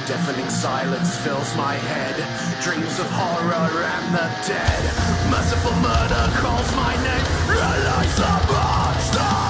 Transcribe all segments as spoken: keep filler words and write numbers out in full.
Deafening silence fills my head. Dreams of horror and the dead. Merciful murder calls my name. Realize the monster.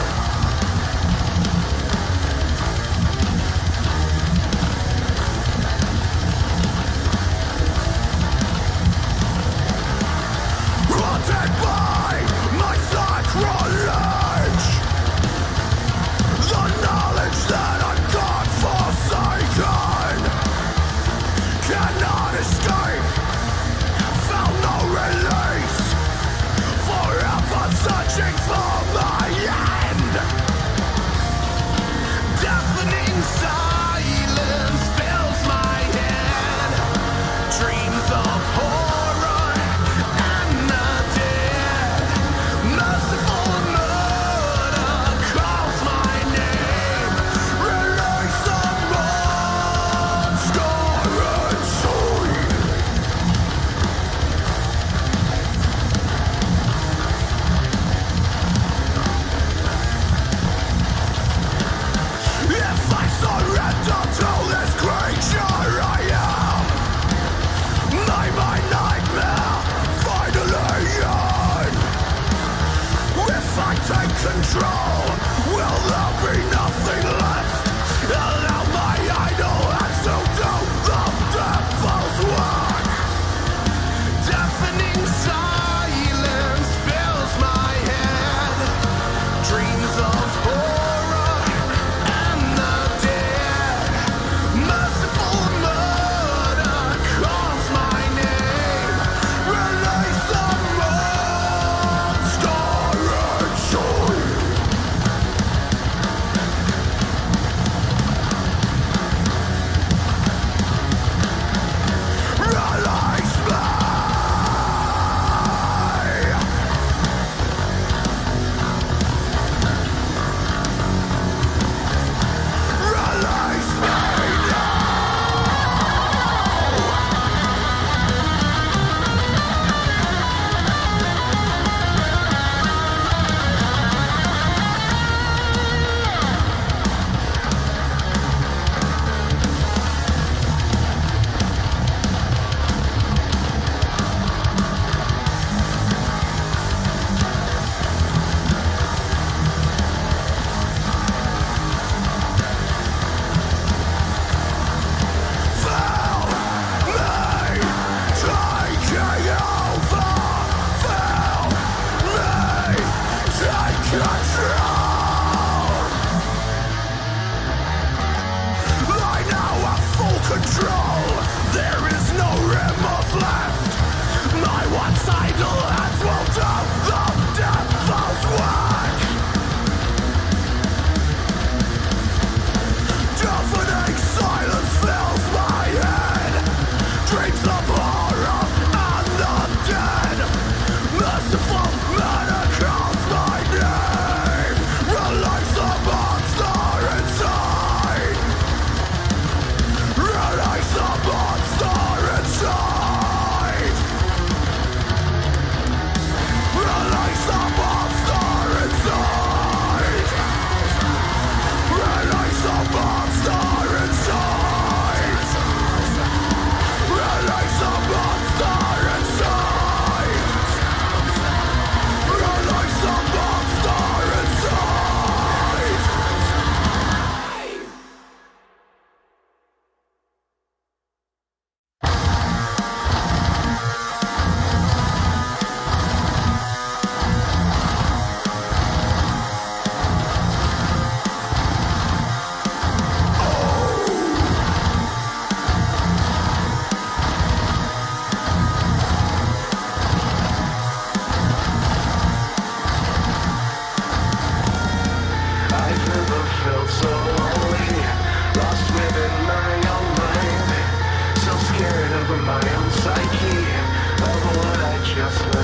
Haunted by my sacrilege. The knowledge that I'm God-forsaken cannot escape, found no release, forever searching for my end. Deafening silence fills my head. Dreams of horror and the dead. Merciful murder calls my name. Release the monster inside. If I surrender to this creature I am, may my nightmare finally end. If I take control, will there be nothing left? Allow my idle hands to do the devil's work. Deafening silence fills my head. Dreams of horror and the dead. Merciful murder calls my name. Release the monster inside. Release me. Release me control, there is no remorse left. My once idle hands will do the devil's work. Deafening silence fills my head. Dreams of horror and the dead. Merciful murder calls my name. Release the monster inside. Release the monster inside. Release the monster inside. Release the monster inside. Release the monster inside. Release the monster inside. I've never felt so lonely, lost within my own mind, so scared of my own psyche, of what I just